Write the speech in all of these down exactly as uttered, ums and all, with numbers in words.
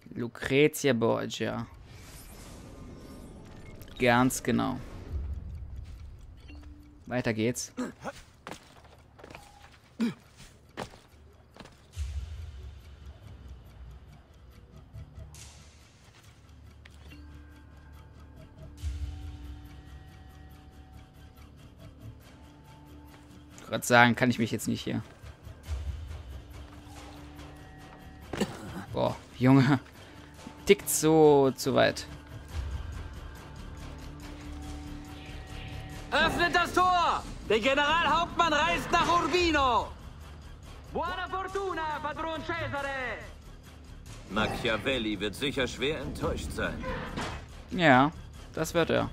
Lucrezia Borgia. Ganz genau. Weiter geht's. Gerade sagen, kann ich mich jetzt nicht hier. Boah, Junge. Tickt so zu weit. Öffnet das Tor! Der Generalhauptmann reist nach Urbino! Buona fortuna, Padron Cesare! Machiavelli wird sicher schwer enttäuscht sein. Ja, das wird er.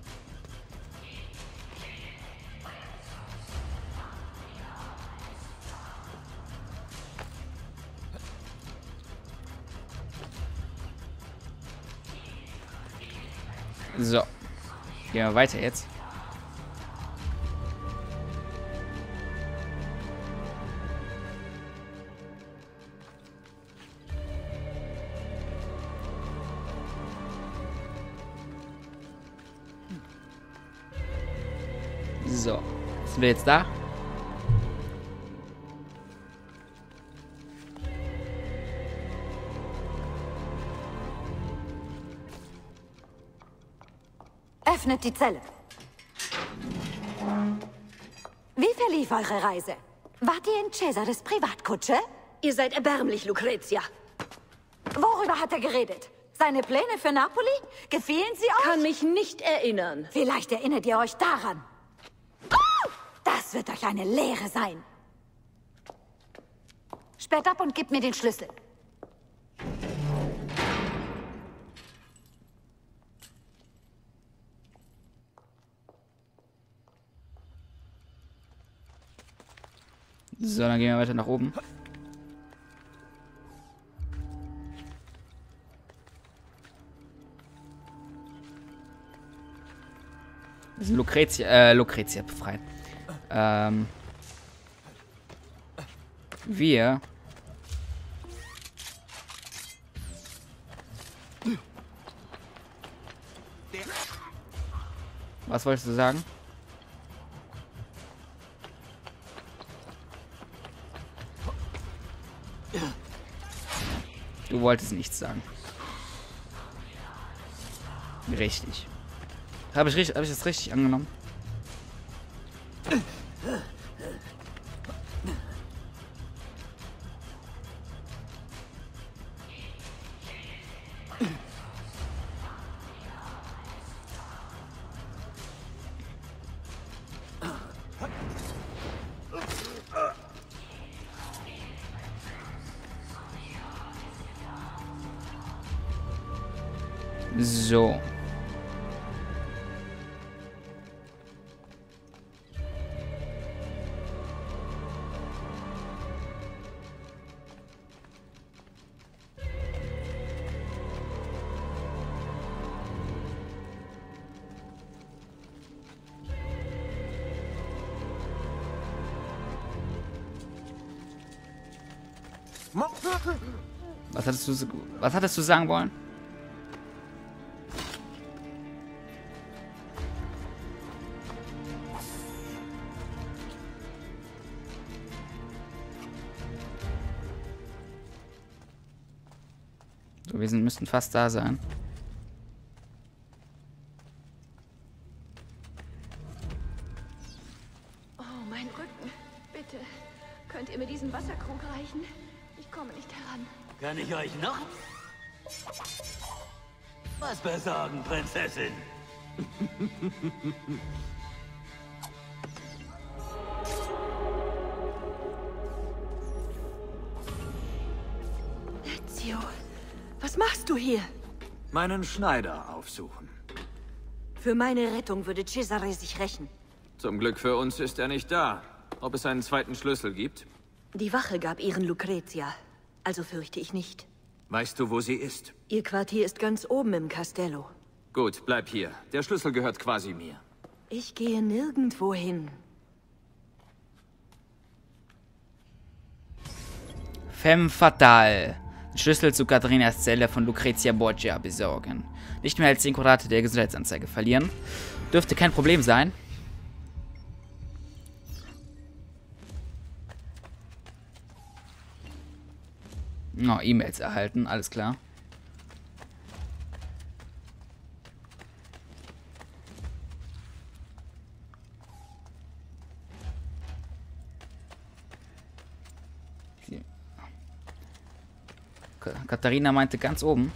So. Gehen wir weiter jetzt. So. Sind wir jetzt da? Öffnet die Zelle. Wie verlief eure Reise? Wart ihr in Cesares Privatkutsche? Ihr seid erbärmlich, Lucrezia. Worüber hat er geredet? Seine Pläne für Napoli? Gefielen sie euch? Kann mich nicht erinnern. Vielleicht erinnert ihr euch daran. Oh! Das wird euch eine Lehre sein. Sperrt ab und gebt mir den Schlüssel. So, dann gehen wir weiter nach oben. Wir sind Lucrezia, äh, Lucrezia befreit. Ähm. Wir. Was wolltest du sagen? Du wolltest nichts sagen. Richtig. Habe ich, richtig, hab ich das richtig angenommen? So. Was hattest du, was hattest du sagen wollen? So, wir sind, müssten fast da sein. Oh, mein Rücken. Bitte, könnt ihr mir diesen Wasserkrug reichen? Ich komme nicht heran. Kann ich euch noch was besorgen, Prinzessin? Ezio, was machst du hier? Meinen Schneider aufsuchen. Für meine Rettung würde Cesare sich rächen. Zum Glück für uns ist er nicht da. Ob es einen zweiten Schlüssel gibt? Die Wache gab ihren Lucrezia. Also fürchte ich nicht. Weißt du, wo sie ist? Ihr Quartier ist ganz oben im Castello. Gut, bleib hier. Der Schlüssel gehört quasi mir. Ich gehe nirgendwo hin. Femme fatale. Schlüssel zu Katharinas Zelle von Lucrezia Borgia besorgen. Nicht mehr als zehn Quadrate der Gesundheitsanzeige verlieren. Dürfte kein Problem sein. Oh, E-Mails erhalten, alles klar. Katharina meinte ganz oben.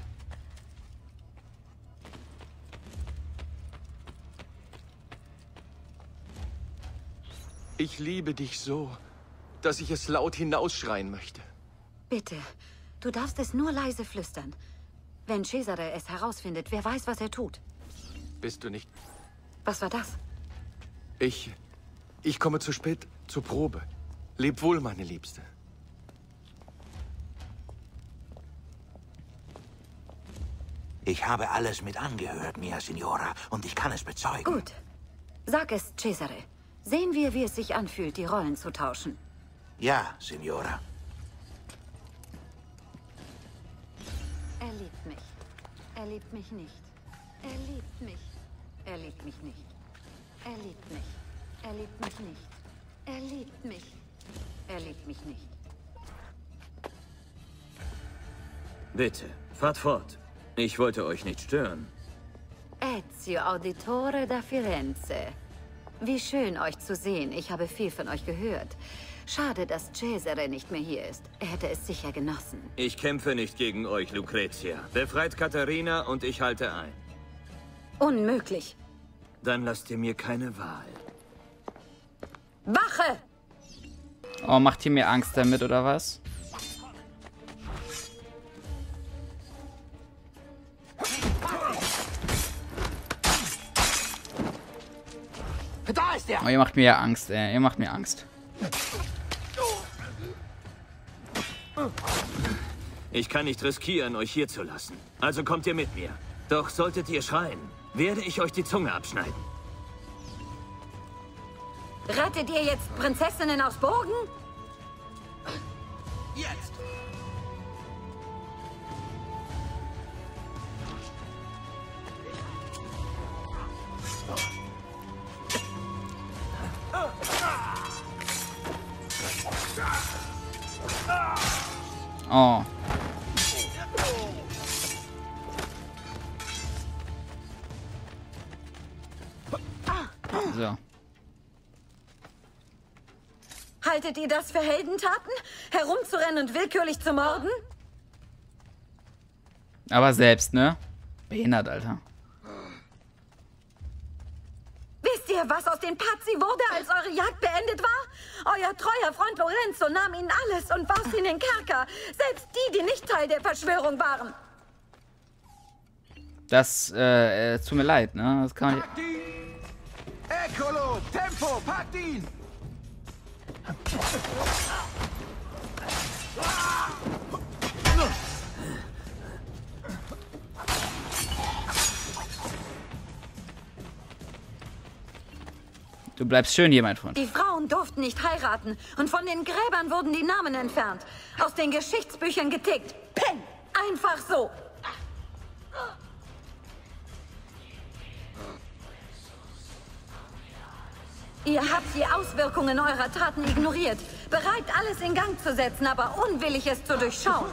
Ich liebe dich so, dass ich es laut hinausschreien möchte. Bitte, du darfst es nur leise flüstern. Wenn Cesare es herausfindet, wer weiß, was er tut. Bist du nicht... Was war das? Ich... Ich komme zu spät zur Probe. Leb wohl, meine Liebste. Ich habe alles mit angehört, Mia Signora, und ich kann es bezeugen. Gut. Sag es, Cesare. Sehen wir, wie es sich anfühlt, die Rollen zu tauschen. Ja, Signora. Er liebt mich. Er liebt mich nicht. Er liebt mich. Er liebt mich nicht. Er liebt mich. Er liebt mich nicht. Er liebt mich. Er liebt mich nicht. Bitte, fahrt fort. Ich wollte euch nicht stören. Ezio Auditore da Firenze. Wie schön, euch zu sehen. Ich habe viel von euch gehört. Schade, dass Cesare nicht mehr hier ist. Er hätte es sicher genossen. Ich kämpfe nicht gegen euch, Lucrezia. Befreit Katharina und ich halte ein. Unmöglich. Dann lasst ihr mir keine Wahl. Wache! Oh, macht ihr mir Angst damit, oder was? Da ist er! Oh, ihr macht mir ja Angst, ey. Ihr macht mir Angst. Ich kann nicht riskieren, euch hier zu lassen. Also kommt ihr mit mir. Doch solltet ihr schreien, werde ich euch die Zunge abschneiden. Rettet ihr jetzt Prinzessinnen aus Burgen? Jetzt! Oh. So. Haltet ihr das für Heldentaten? Herumzurennen und willkürlich zu morden? Aber selbst, ne? Behindert, Alter. Wisst ihr, was aus den Pazzi wurde, als eure Jagd beendet war? Euer treuer Freund Lorenzo nahm ihnen alles und warf sie in den Kerker. Selbst die, die nicht Teil der Verschwörung waren. Das, äh, äh, tut mir leid, ne? Das kann man nicht... Packt ihn! Eccolo! Tempo! Packt ihn! Du bleibst schön hier, mein Freund. Die Frauen durften nicht heiraten und von den Gräbern wurden die Namen entfernt. Aus den Geschichtsbüchern getickt. Peng! Einfach so. Ihr habt die Auswirkungen eurer Taten ignoriert. Bereit, alles in Gang zu setzen, aber unwillig, es zu durchschauen.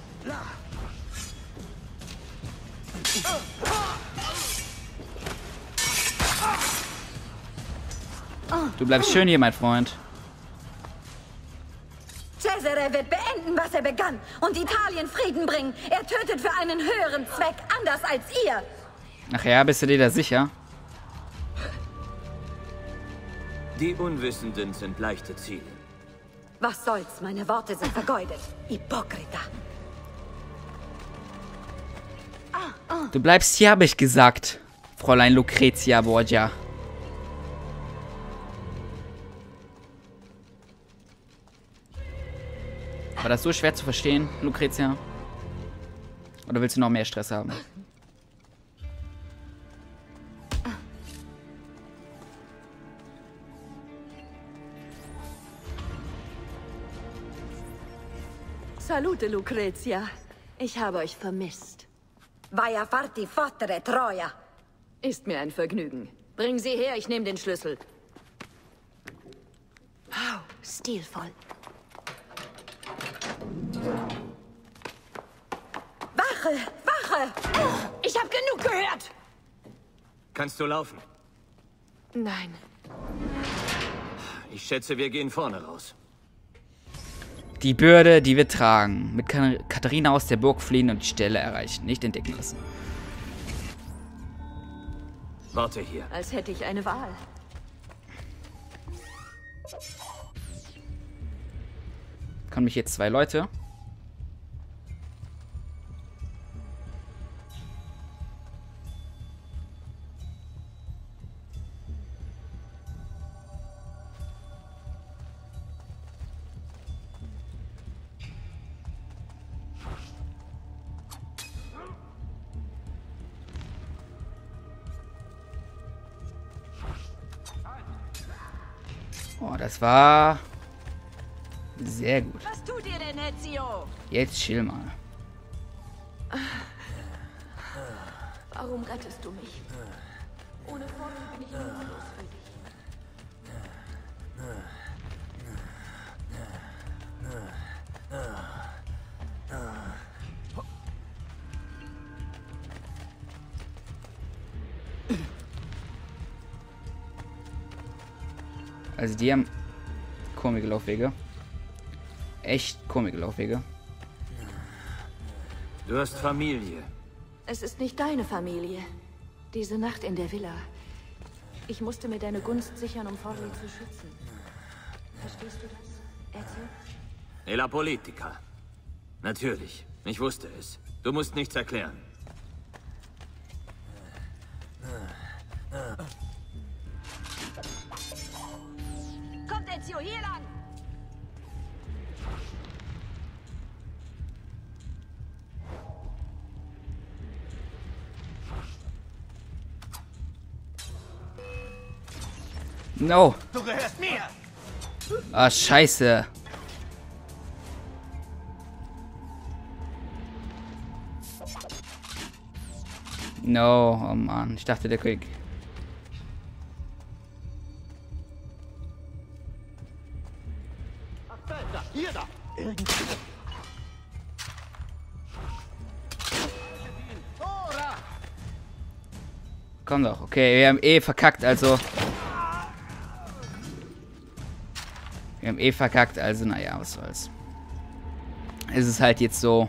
Du bleibst schön hier, mein Freund. Cesare wird beenden, was er begann und Italien Frieden bringen. Er tötet für einen höheren Zweck, anders als ihr. Ach ja, bist du dir da sicher? Die Unwissenden sind leichte Ziele. Was soll's, meine Worte sind vergeudet. Hypokrita. Du bleibst hier, habe ich gesagt. Fräulein Lucrezia Borgia. War das so schwer zu verstehen, Lucrezia? Oder willst du noch mehr Stress haben? Salute, Lucrezia. Ich habe euch vermisst. Vai a farti fottere, Troja. Ist mir ein Vergnügen. Bring sie her, ich nehme den Schlüssel. Wow, stilvoll. Wache! Wache! Ich habe genug gehört! Kannst du laufen? Nein. Ich schätze, wir gehen vorne raus. Die Bürde, die wir tragen. Mit Katharina aus der Burg fliehen und die Stelle erreichen. Nicht entdecken lassen. Warte hier. Als hätte ich eine Wahl. Kommen mich jetzt zwei Leute. Oh, das war sehr gut. Was tut ihr denn, Ezio? Jetzt chill mal. Warum rettest du mich? Ohne Vorteil bin ich immer los für dich. Also die haben komische Laufwege. Echt komische Laufwege. Du hast Familie. Es ist nicht deine Familie. Diese Nacht in der Villa. Ich musste mir deine Gunst sichern, um Forli zu schützen. Verstehst du das, Ezio? E la politica. Natürlich. Ich wusste es. Du musst nichts erklären. Kommt, Ezio, hier lang! No. Du gehörst mir! Ah, scheiße. No, oh Mann. Ich dachte, der Krieg. Hier da! Komm doch. Okay, wir haben eh verkackt, also. Wir haben eh verkackt, also naja, was soll's. Es ist halt jetzt so.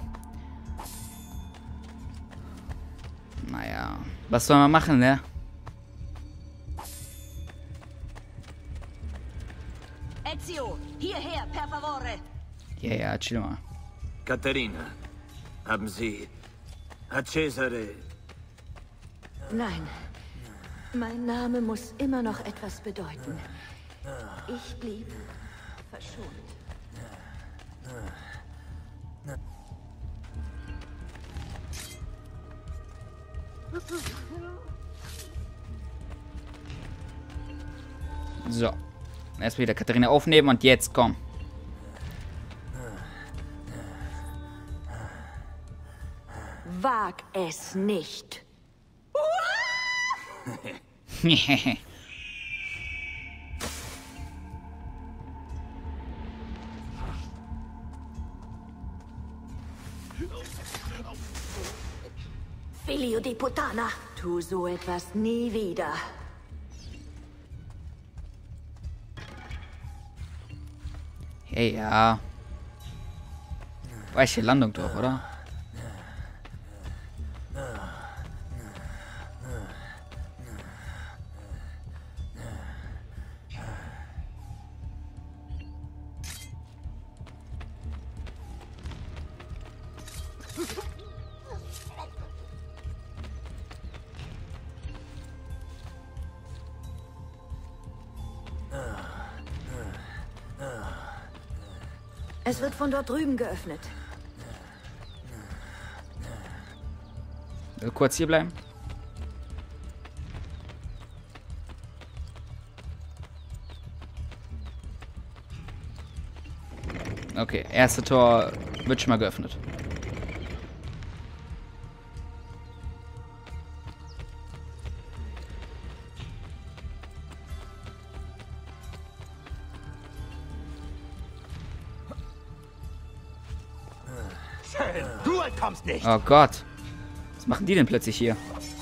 Naja. Was soll man machen, ne? Ezio, hierher, per favore! Ja, ja, chill mal. Katharina, haben Sie... Hat Cesare... Nein. Mein Name muss immer noch etwas bedeuten. Ich blieb verschont. So. Erst wieder Katharina aufnehmen und jetzt komm. Wag es nicht. Figlio di puttana. Tu so etwas nie wieder. Hey, ja. Weiche Landung doch, oder? Es wird von dort drüben geöffnet. Will kurz hier bleiben. Okay, erste Tor wird schon mal geöffnet. Schön, du entkommst nicht. Oh Gott. Was machen die denn plötzlich hier?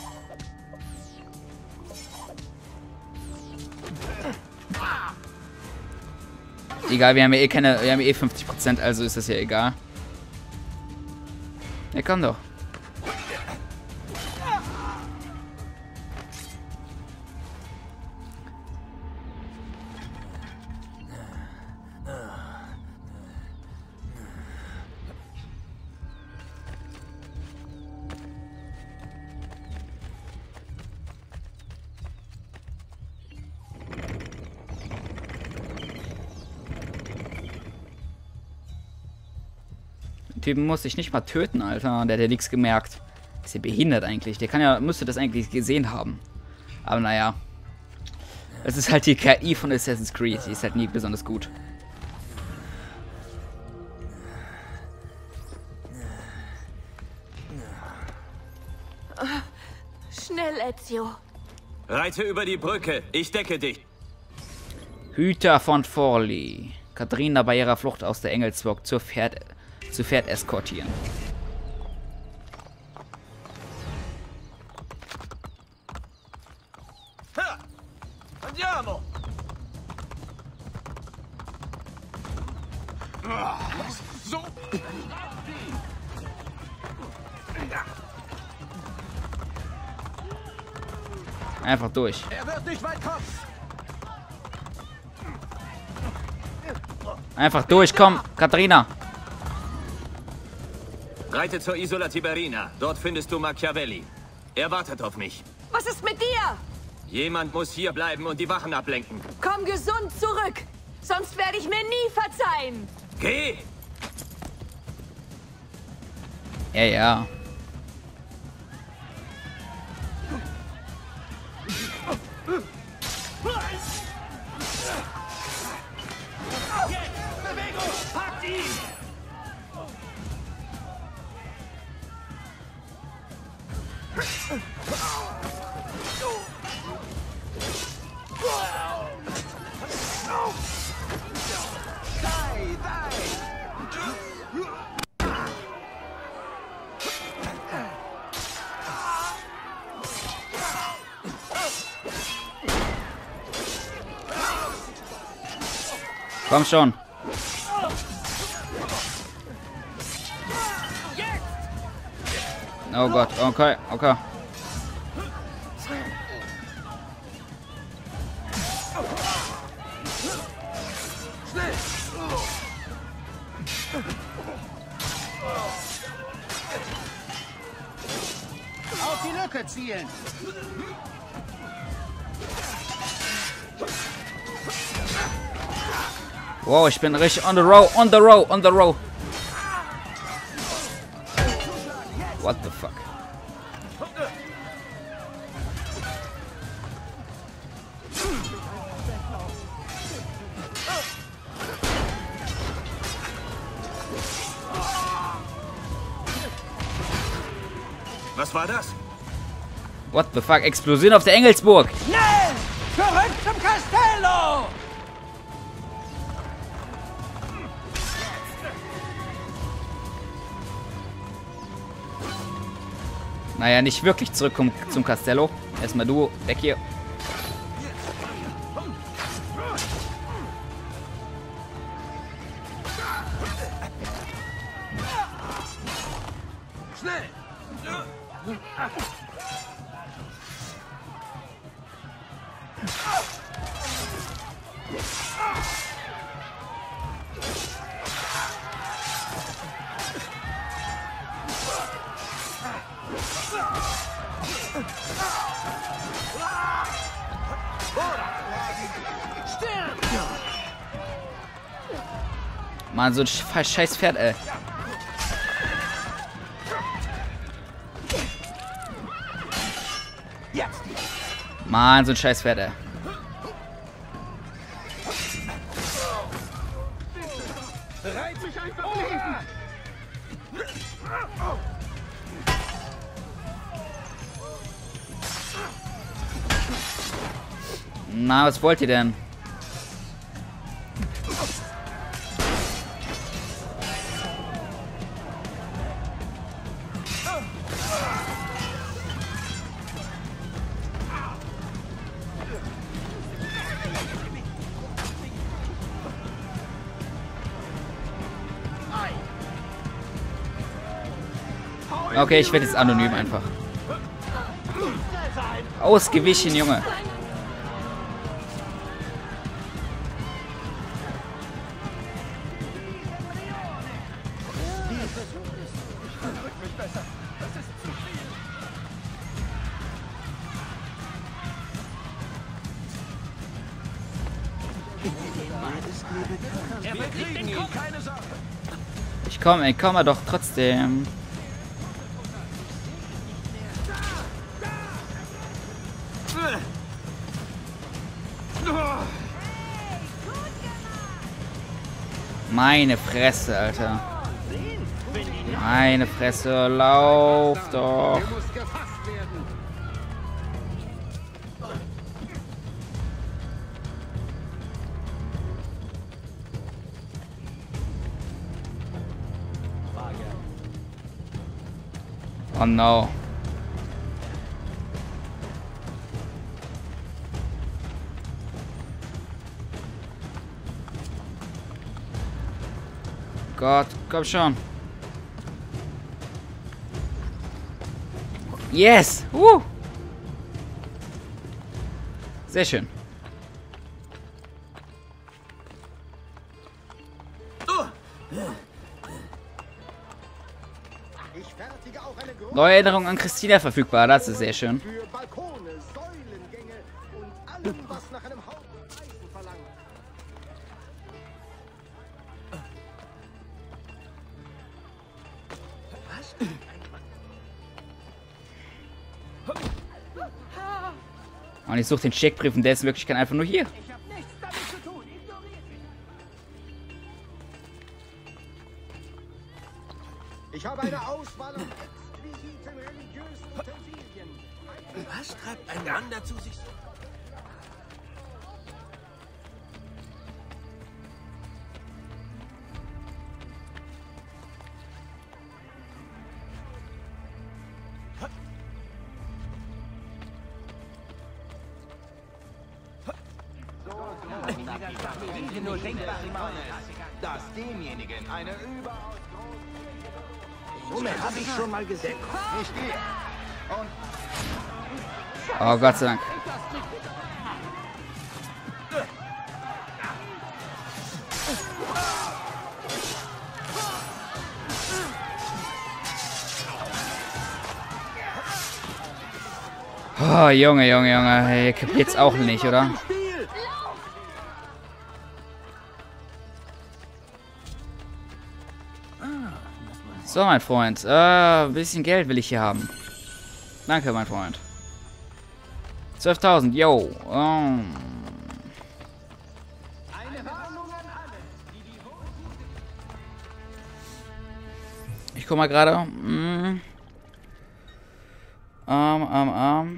Egal, wir haben ja eh keine, wir haben eh fünfzig Prozent, also ist das ja egal. Ja, komm doch. Typen muss ich nicht mal töten, Alter. Der hat ja nichts gemerkt. Ist ja behindert eigentlich. Der kann ja, müsste das eigentlich gesehen haben. Aber naja. Es ist halt die K I von Assassin's Creed. Die ist halt nie besonders gut. Schnell, Ezio. Reite über die Brücke. Ich decke dich. Hüter von Forli. Katharina bei ihrer Flucht aus der Engelsburg zur Pferd, zu Pferd eskortieren. Ha! Andiamo! So. Einfach durch. Er wird nicht weit kommen. Einfach durch, komm, Katharina. Reite zur Isola Tiberina. Dort findest du Machiavelli. Er wartet auf mich. Was ist mit dir? Jemand muss hier bleiben und die Wachen ablenken. Komm gesund zurück. Sonst werde ich mir nie verzeihen. Geh! Ja, ja. Bewegung! Packt ihn! Komm schon. Oh Gott, okay, okay. Auf die Lücke zielen! Wow, ich bin richtig on the row, on the row, on the row. What the fuck? Was war das? What the fuck? Explosion auf der Engelsburg. Schnell! Zurück zum Castello! Naja, nicht wirklich zurück zum, zum Castello. Erstmal du, weg hier. Schnell! Mann, so ein scheiß Pferd, ey. Mann, so ein scheiß Pferd, ey. Reit sich einfach leben! Na, was wollt ihr denn? Okay, ich werde jetzt anonym einfach. Ausgewichen, Junge. Ich komme, ich komme doch trotzdem. Meine Fresse, Alter. Meine Fresse, lauf doch. Oh no. Gott, komm schon. Yes! Uh. Sehr schön. Neue Erinnerung an Christina verfügbar, das ist sehr schön. Für Balkone, Säulengänge und allem, was nach einem Haufen Eisen verlangt. Und ich suche den Checkbrief und der ist in Wirklichkeit einfach nur hier. Ich habe nichts damit zu tun. Ignoriert mich. Ich habe eine Auswahl an exquisiten religiösen Utensilien. Was treibt ein Mann dazu, sich so... Nur denkbaren Mann ist, dass demjenigen eine überaus große... Moment, habe ich schon mal gesehen. Nicht ihr. Und Oh Gott sei Dank. Oh, Junge, Junge, Junge. Hey, kapiert's auch nicht, oder? So, mein Freund. Äh, ein bisschen Geld will ich hier haben. Danke, mein Freund. zwölftausend, yo. Oh. Ich guck mal gerade. Hm. Ähm, ähm, ähm.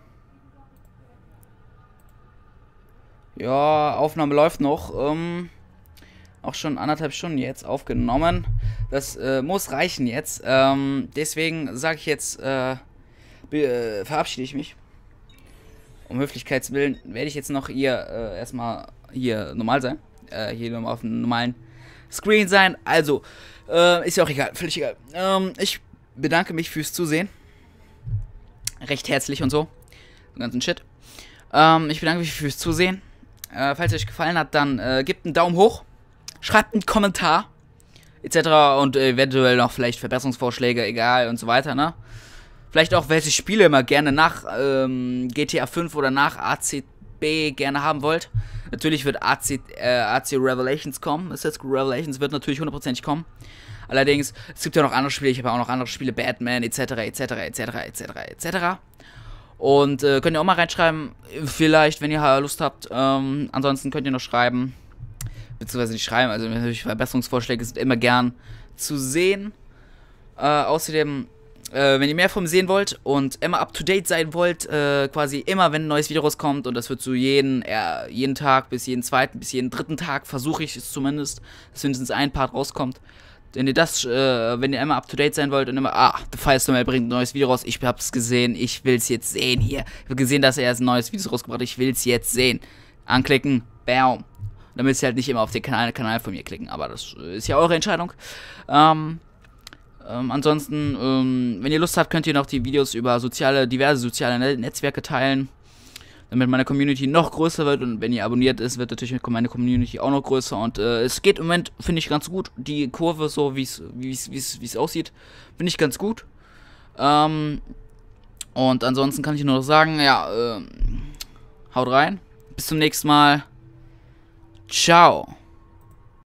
Ja, Aufnahme läuft noch. Ähm, auch schon anderthalb Stunden jetzt aufgenommen. Das äh, muss reichen jetzt. Ähm, deswegen sage ich jetzt, äh, äh, verabschiede ich mich. Um Höflichkeitswillen werde ich jetzt noch hier äh, erstmal hier normal sein. Äh, hier nochmal auf einem normalen Screen sein. Also, äh, ist ja auch egal, völlig egal. Ähm, ich bedanke mich fürs Zusehen. Recht herzlich und so. Den ganzen Shit. Ähm, ich bedanke mich fürs Zusehen. Äh, falls euch gefallen hat, dann äh, gebt einen Daumen hoch. Schreibt einen Kommentar. Etc. Und äh, eventuell noch vielleicht Verbesserungsvorschläge, egal und so weiter, ne? Vielleicht auch, welche Spiele immer gerne nach ähm, G T A fünf oder nach A C B gerne haben wollt. Natürlich wird A C, äh, A C Revelations kommen. Assassin's Creed Revelations wird natürlich hundertprozentig kommen. Allerdings, es gibt ja noch andere Spiele. Ich habe ja auch noch andere Spiele, Batman, etc., etc., etc., etc., et cetera. Und äh, könnt ihr auch mal reinschreiben, vielleicht, wenn ihr Lust habt. Ähm, ansonsten könnt ihr noch schreiben, beziehungsweise nicht schreiben, also natürlich Verbesserungsvorschläge sind immer gern zu sehen. Äh, außerdem, äh, wenn ihr mehr von mir sehen wollt und immer up to date sein wollt, äh, quasi immer, wenn ein neues Video rauskommt, und das wird so jeden, äh, jeden Tag bis jeden zweiten, bis jeden dritten Tag, versuche ich es zumindest, dass mindestens ein Part rauskommt. Wenn ihr das, äh, wenn ihr immer up to date sein wollt und immer, ah, The Firestorm bringt ein neues Video raus, ich hab's gesehen, ich will's jetzt sehen hier. Ich habe gesehen, dass er erst ein neues Video rausgebracht hat, ich will's jetzt sehen. Anklicken, bam. Dann müsst ihr halt nicht immer auf den Kanal, Kanal von mir klicken, aber das ist ja eure Entscheidung. Ähm, Ähm, ansonsten, ähm, wenn ihr Lust habt, könnt ihr noch die Videos über soziale, diverse soziale Ne- Netzwerke teilen, damit meine Community noch größer wird. Und wenn ihr abonniert ist, wird natürlich meine Community auch noch größer. Und äh, es geht im Moment, finde ich, ganz gut. Die Kurve, so wie es wie es aussieht, finde ich ganz gut. Ähm, und ansonsten kann ich nur noch sagen, ja, äh, haut rein. Bis zum nächsten Mal. Ciao.